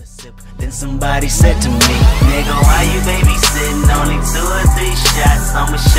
Then somebody said to me, nigga, why you babysitting? Only 2 or 3 shots, I'ma